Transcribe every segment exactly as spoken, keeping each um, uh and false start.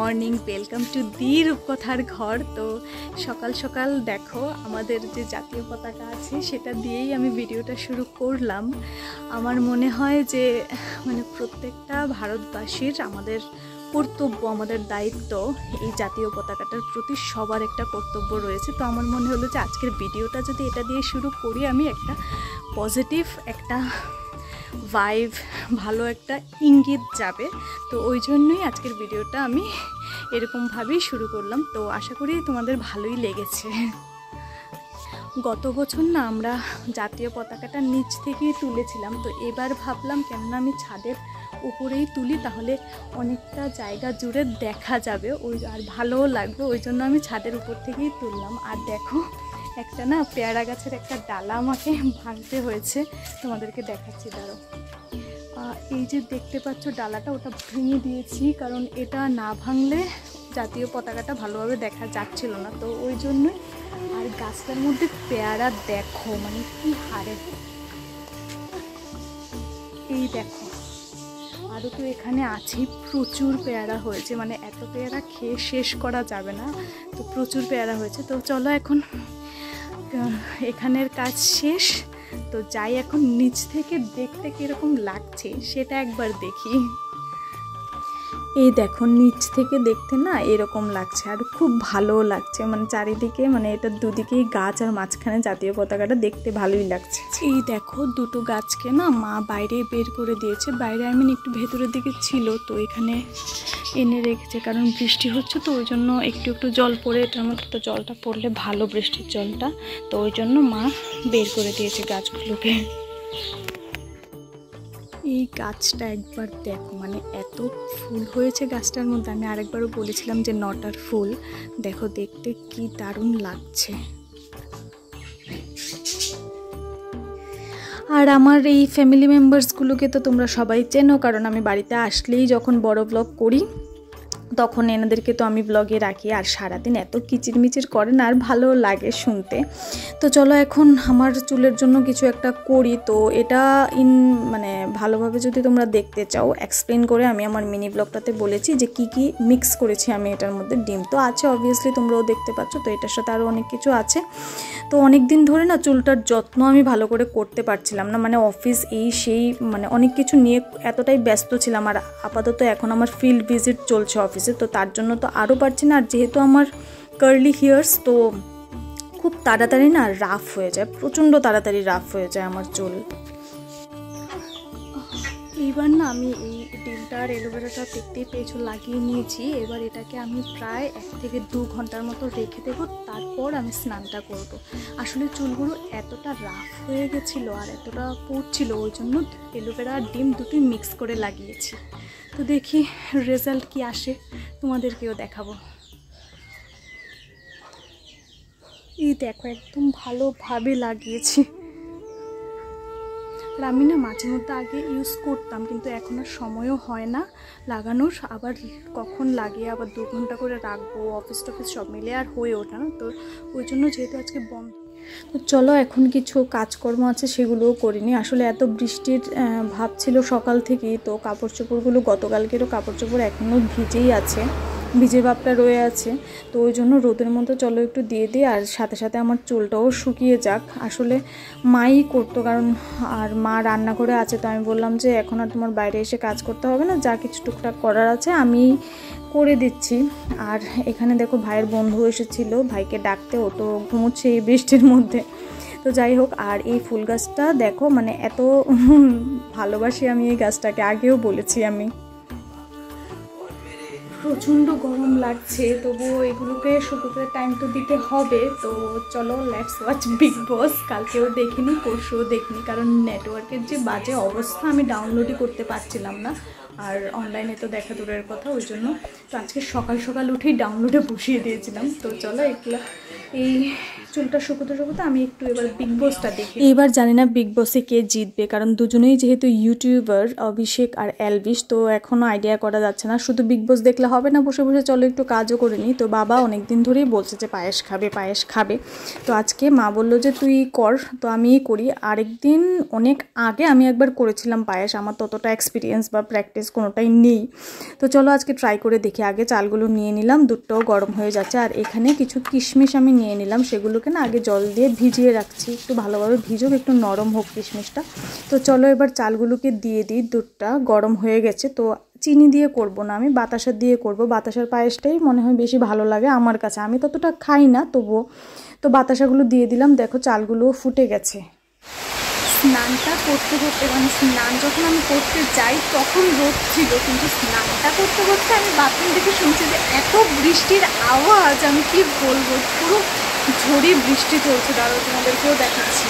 Morning, welcome to the রূপকথার ঘর। তো সকাল সকাল দেখো আমাদের যে জাতীয় পতাকা আছে সেটা দিয়েই আমি ভিডিওটা শুরু করলাম। আমার মনে হয় যে মানে প্রত্যেকটা ভারতবাসীর আমাদের কর্তব্য, আমাদের দায়িত্ব এই জাতীয় পতাকাটার প্রতি সবার একটা কর্তব্য রয়েছে। তো আমার মনে হলো যে আজকের ভিডিওটা যদি এটা দিয়ে শুরু করি, আমি একটা পজিটিভ একটা ভাইব, ভালো একটা ইঙ্গিত যাবে। তো ওই জন্যই আজকের ভিডিওটা আমি এরকমভাবেই শুরু করলাম। তো আশা করি তোমাদের ভালোই লেগেছে। গত বছর না আমরা জাতীয় পতাকাটা নিচ থেকেই তুলেছিলাম, তো এবার ভাবলাম কেননা আমি ছাদের উপরেই তুলি, তাহলে অনেকটা জায়গা জুড়ে দেখা যাবে ওই আর ভালোও লাগবে। ওই জন্য আমি ছাদের উপর থেকেই তুললাম। আর দেখো একটা না পেয়ারা গাছের একটা ডালা আমাকে ভাঙতে হয়েছে, তোমাদেরকে দেখাচ্ছি দাঁড়ো। এই যে দেখতে পাচ্ছ ডালাটা, ওটা ভেঙে দিয়েছি, কারণ এটা না ভাঙলে জাতীয় পতাকাটা ভালোভাবে দেখা যাচ্ছিল না, তো ওই জন্যই। আর গাছটার মধ্যে পেয়ারা দেখো মানে কি হারে, এই দেখো আরও তো এখানে আছে, প্রচুর পেয়ারা হয়েছে, মানে এত পেয়ারা খেয়ে শেষ করা যাবে না, তো প্রচুর পেয়ারা হয়েছে। তো চলো এখন এখানের কাজ শেষ, তো যাই এখন নিচ থেকে দেখতে কীরকম লাগছে সেটা একবার দেখি। এই দেখো নিচ থেকে দেখতে না এরকম লাগছে, আর খুব ভালোও লাগছে, মানে চারিদিকে মানে এটা দুদিকেই গাছ আর মাঝখানে জাতীয় পতাকাটা দেখতে ভালোই লাগছে। এই দেখো দুটো গাছকে না মা বাইরে বের করে দিয়েছে, বাইরে আই মিন একটু ভেতরের দিকে ছিল, তো এখানে এনে রেখেছে, কারণ বৃষ্টি হচ্ছে তো ওই জন্য একটু একটু জল পড়ে, এটার মধ্যে তো জলটা পড়লে ভালো বৃষ্টির জলটা, তো ওই জন্য মা বের করে দিয়েছে গাছগুলোকে। এই গাছটা একবার দেখো, মানে এত ফুল হয়েছে গাছটার মধ্যে, আমি আরেকবারও বলেছিলাম যে নটার ফুল, দেখো দেখতে কি দারুণ লাগছে। আর আমার এই ফ্যামিলি মেম্বার্সগুলোকে তো তোমরা সবাই চেনো, কারণ আমি বাড়িতে আসলেই যখন বড় ব্লগ করি তখন এনাদেরকে তো আমি ব্লগে রাখি, আর সারাদিন এত কিচিরমিচির করে না, আর ভালো লাগে শুনতে। তো চলো এখন আমার চুলের জন্য কিছু একটা করি। তো এটা ইন মানে ভালোভাবে যদি তোমরা দেখতে চাও এক্সপ্লেন করে আমি আমার মিনি ব্লগটাতে বলেছি যে কি কি মিক্স করেছি আমি এটার মধ্যে। ডিম তো আছে অবভিয়াসলি, তোমরাও দেখতে পাচ্ছ, তো এটার সাথে আরও অনেক কিছু আছে। তো অনেক দিন ধরে না চুলটার যত্ন আমি ভালো করে করতে পারছিলাম না, মানে অফিস এই সেই মানে অনেক কিছু নিয়ে এতটাই ব্যস্ত ছিলাম, আর আপাতত এখন আমার ফিল্ড ভিজিট চলছে অফিসে, তো তার জন্য তো আরও পারছি না। আর যেহেতু আমার কার্লি হেয়ার্স, তো খুব তাড়াতাড়ি না রাফ হয়ে যায়, প্রচণ্ড তাড়াতাড়ি রাফ হয়ে যায় আমার চুল। এইবার না আমি এই ডিমটা আর অ্যালোভেরাটা দেখতেই পেয়েছো লাগিয়ে নিয়েছি। এবার এটাকে আমি প্রায় এক থেকে দু ঘন্টার মতো রেখে দেবো, তারপর আমি স্নানটা করব। আসলে চুলগুলো এতটা রাফ হয়ে গেছিলো আর এতটা পড়ছিল, ওই জন্য অ্যালোভেরা আর ডিম দুটোই মিক্স করে লাগিয়েছি। তো দেখি রেজাল্ট কি আসে, তোমাদেরকেও দেখাবো। এই দেখো একদম ভালোভাবে লাগিয়েছি। আর আমি না মাঝে মধ্যে আগে ইউজ করতাম, কিন্তু এখন আর সময়ও হয় না লাগানোর, আবার কখন লাগিয়ে আবার দু ঘন্টা করে রাখবো, অফিস টফিস সব মিলে আর হয়ে ওঠে না, তো ওই জন্য যেহেতু আজকে বন্ধ। তো চলো এখন কিছু কাজকর্ম আছে সেগুলোও করিনি। আসলে এত বৃষ্টির ভাব ছিল সকাল থেকেই, তো কাপড় চোপড়গুলো গতকালকেরও কাপড় চোপড় এখনও ভিজেই আছে, ভিজে ভাবটা রয়ে আছে, তো ওই জন্য রোদের মধ্যে চলো একটু দিয়ে দিই, আর সাথে সাথে আমার চুলটাও শুকিয়ে যাক। আসলে মাই করতো, কারণ আর মা রান্না করে আছে, তো আমি বললাম যে এখন আর তোমার বাইরে এসে কাজ করতে হবে না, যা কিছু টুকটাক করার আছে আমি করে দিচ্ছি। আর এখানে দেখো ভাইয়ের বন্ধু এসেছিলো, ভাইকে ডাকতে, ও তো ঘুমোচ্ছে এই বৃষ্টির মধ্যে। তো যাই হোক, আর এই ফুল গাছটা দেখো মানে এত ভালোবাসি আমি এই গাছটাকে, আগেও বলেছি আমি। প্রচণ্ড গরম লাগছে, তবুও এগুলোকে শুকোতে টাইম তো দিতে হবে। তো চলো লেটস ওয়াচ বিগ বস। কালকেও দেখিনি, পরশুও দেখিনি, কারণ নেটওয়ার্কের যে বাজে অবস্থা, আমি ডাউনলোডই করতে পারছিলাম না, আর অনলাইনে তো দেখা দূরের কথা, ওই জন্য তো আজকে সকাল সকাল উঠেই ডাউনলোডে বসিয়ে দিয়েছিলাম। তো চলো এগুলো এই চুলটা শুকোতে শুকোতে আমি একটু এবার বিগ বসটা দেখি। এইবার জানি না বিগ বসে কে জিতবে, কারণ দুজনেই যেহেতু ইউটিউবার, অভিষেক আর এলভিশ, তো এখনও আইডিয়া করা যাচ্ছে না। শুধু বিগ বস দেখলে হবে না, বসে বসে চলো একটু কাজও করে নিই। তো বাবা অনেক দিন ধরেই বলছে যে পায়েস খাবে পায়েস খাবে, তো আজকে মা বললো যে তুই কর, তো আমিই করি। আরেকদিন অনেক আগে আমি একবার করেছিলাম পায়েস, আমার ততটা এক্সপিরিয়েন্স বা প্র্যাকটিস কোনোটাই নেই। তো চলো আজকে ট্রাই করে দেখি। আগে চালগুলো নিয়ে নিলাম, দুধটাও গরম হয়ে যাচ্ছে। আর এখানে কিছু কিশমিশ আমি নিয়ে নিলাম, সেগুলোকে না আগে জল দিয়ে ভিজিয়ে রাখছি, একটু ভালোভাবে ভিজুক, একটু নরম হোক কিশমিশটা। তো চলো এবার চালগুলোকে দিয়ে দিই। দুধটা গরম হয়ে গেছে, তো চিনি দিয়ে করব না, আমি বাতাসা দিয়ে করব। বাতাসার পায়েসটাই মনে হয় বেশি ভালো লাগে আমার কাছে, আমি ততটা খাই না তবুও। তো বাতাসাগুলো দিয়ে দিলাম, দেখো চালগুলোও ফুটে গেছে। স্নানটা করতে করতে, মানে স্নান যখন আমি করতে যাই তখন রোদ ছিল, কিন্তু স্নানটা করতে করতে আমি বাথরুম থেকে শুনছি যে এত বৃষ্টির আওয়াজ, আমি কি বলবো, পুরো ঝড়ি বৃষ্টি চলছে। দাঁড়াও তোমাদেরকেও দেখাচ্ছি।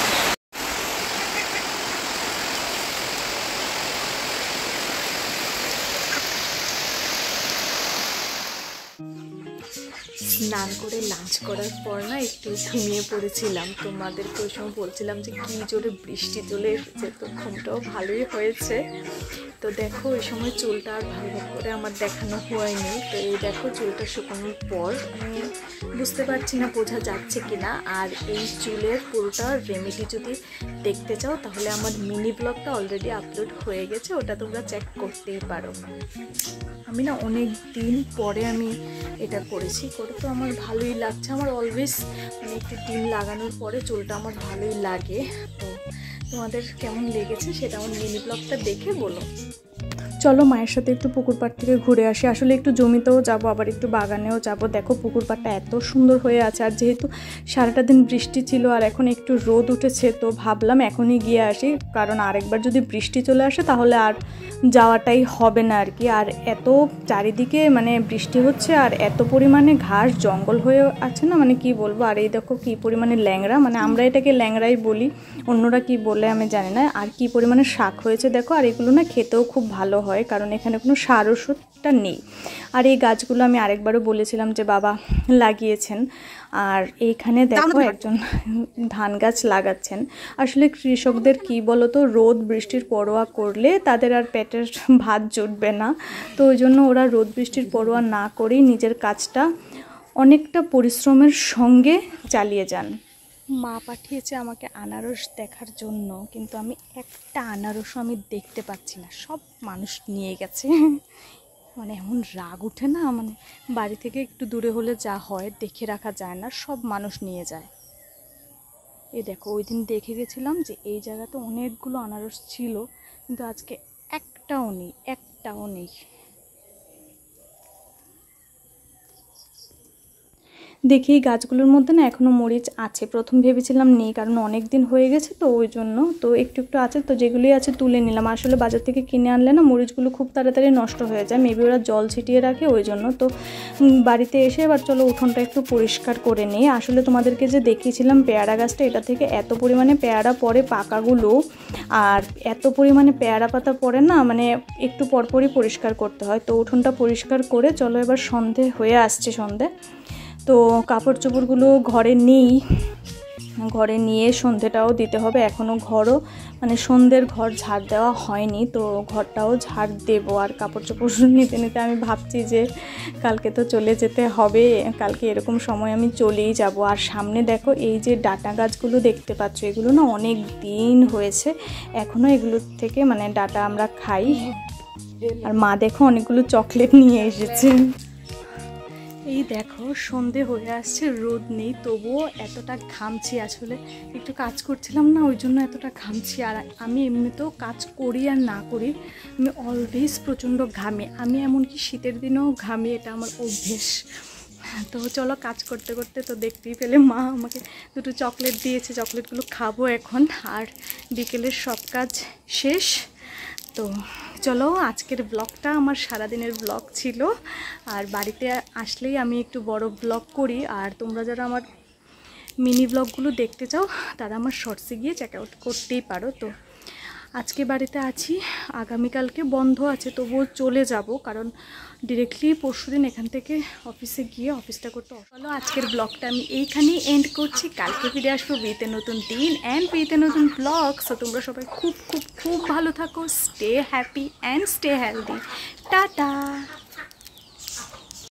স্নান করে লাঞ্চ করার পর না একটু ঘুমিয়ে পড়েছিলাম, তোমাদেরকে ওই সময় বলছিলাম যে কী জোরে বৃষ্টি চলে এসেছে, তো ঘুমটাও ভালোই হয়েছে। তো দেখো ওই সময় চুলটা আর ভালো করে আমার দেখানো হয়নি। তো এই দেখো চুলটা শুকানোর পর আমি বুঝতে পারছি না বোঝা যাচ্ছে কি না। আর এই চুলের পুরোটা রেমেডি যদি দেখতে চাও তাহলে আমার মিনি ব্লগটা অলরেডি আপলোড হয়ে গেছে, ওটা তোমরা চেক করতেই পারো। আমি না অনেক দিন পরে আমি এটা করেছি, করে তো আমার ভালোই লাগছে। আমার অলওয়েজ মানে একটু ডিম লাগানোর পরে চুলটা আমার ভালোই লাগে। তো তোমাদের কেমন লেগেছে সেটা আমার মিনি ব্লগটা দেখে বলো। চলো মায়ের সাথে একটু পুকুর পাড় থেকে ঘুরে আসি। আসলে একটু জমিতেও যাব, আবার একটু বাগানেও যাব। দেখো পুকুর পাড়টা এত সুন্দর হয়ে আছে, আর যেহেতু সারাটা দিন বৃষ্টি ছিল আর এখন একটু রোদ উঠেছে, তো ভাবলাম এখনই গিয়ে আসি, কারণ আরেকবার যদি বৃষ্টি চলে আসে তাহলে আর যাওয়াটাই হবে না আর কি। আর এত চারিদিকে মানে বৃষ্টি হচ্ছে, আর এত পরিমাণে ঘাস জঙ্গল হয়ে আছে না, মানে কি বলবো। আর এই দেখো কি পরিমাণে ল্যাংড়া, মানে আমরা এটাকে ল্যাংড়াই বলি, অন্যরা কি বলে আমি জানি না। আর কি পরিমাণে শাক হয়েছে দেখো, আর এগুলো না খেতেও খুব ভালো হয়, কারণ এখানে কোনো সার ওষুধটা নেই। আর এই গাছগুলো আমি আরেকবারও বলেছিলাম যে বাবা লাগিয়েছেন। আর এইখানে দেখো একজন ধান গাছ লাগাচ্ছেন। আসলে কৃষকদের কি বলো তো, রোদ বৃষ্টির পরোয়া করলে তাদের আর পেটের ভাত জুটবে না, তো ওই জন্য ওরা রোদ বৃষ্টির পরোয়া না করেই নিজের কাজটা অনেকটা পরিশ্রমের সঙ্গে চালিয়ে যান। মা পাঠিয়েছে আমাকে আনারস দেখার জন্য, কিন্তু আমি একটা আনারসও আমি দেখতে পাচ্ছি না, সব মানুষ নিয়ে গেছে। মানে এমন রাগ উঠে না, মানে বাড়ি থেকে একটু দূরে হলে যা হয় দেখে রাখা যায় না, সব মানুষ নিয়ে যায়। এই দেখো ওই দিন দেখে গেছিলাম যে এই জায়গাতে অনেকগুলো আনারস ছিল, কিন্তু আজকে একটাও নেই, একটাও নেই। দেখি গাছগুলোর মধ্যে না এখনও মরিচ আছে। প্রথম ভেবেছিলাম নেই, কারণ অনেক দিন হয়ে গেছে তো ওই জন্য, তো একটু একটু আছে, তো যেগুলোই আছে তুলে নিলাম। আসলে বাজার থেকে কিনে আনলে না মরিচগুলো খুব তাড়াতাড়ি নষ্ট হয়ে যায়, মেবি ওরা জল ছিটিয়ে রাখে ওই জন্য। তো বাড়িতে এসে এবার চলো উঠোনটা একটু পরিষ্কার করে নিই। আসলে তোমাদেরকে যে দেখিয়েছিলাম পেয়ারা গাছটা, এটা থেকে এত পরিমাণে পেয়ারা পড়ে পাকাগুলো, আর এত পরিমাণে পেয়ারা পাতা পড়ে না, মানে একটু পরপরই পরিষ্কার করতে হয়। তো উঠোনটা পরিষ্কার করে চলো এবার সন্ধে হয়ে আসছে, সন্ধে। তো কাপড় চোপড়গুলো ঘরে নেই, ঘরে নিয়ে সন্ধেটাও দিতে হবে। এখনও ঘরও মানে সন্ধ্যের ঘর ঝাড় দেওয়া হয়নি, তো ঘরটাও ঝাড় দেবো। আর কাপড় চোপড় নিতে নিতে আমি ভাবছি যে কালকে তো চলে যেতে হবে, কালকে এরকম সময় আমি চলেই যাব। আর সামনে দেখো এই যে ডাঁটা গাছগুলো দেখতে পাচ্ছ, এগুলো না অনেক দিন হয়েছে, এখনও এগুলোর থেকে মানে ডাঁটা আমরা খাই। আর মা দেখো অনেকগুলো চকলেট নিয়ে এসেছে। এই দেখো সন্ধে হয়ে আসছে, রোদ নেই, তবুও এতটা ঘামছি। আসলে একটু কাজ করছিলাম না ওই জন্য এতটা ঘামছি। আর আমি এমনিতেও কাজ করি আর না করি আমি অলওয়েজ প্রচণ্ড ঘামি, আমি এমনকি শীতের দিনেও ঘামি, এটা আমার অভ্যেস। তো চলো কাজ করতে করতে তো দেখতেই পেলে মা আমাকে দুটো চকলেট দিয়েছে, চকলেটগুলো খাবো এখন। আর বিকেলের সব কাজ শেষ। তো চলো আজকের ব্লগটা আমার সারাদিনের ব্লগ ছিল, আর বাড়িতে আসলেই আমি একটু বড় ব্লগ করি। আর তোমরা যারা আমার মিনি ব্লগগুলো দেখতে চাও তারা আমার শর্টসে গিয়ে চেক আউট করতেই পারো। তো আজকে বাড়িতে আছি, আগামীকালকে বন্ধ আছে, তবুও চলে যাব, কারণ ডিরেক্টলি পরশুদিন এখান থেকে অফিসে গিয়ে অফিসটা করতে। চলো আজকের ব্লগটা আমি এইখানেই এন্ড করছি। কালকে ফিরে আসবো উইথ এ নতুন দিন অ্যান্ড উইথ এ নতুন ব্লগ। সো তোমরা সবাই খুব খুব খুব ভালো থাকো, stay happy and stay healthy. Tata.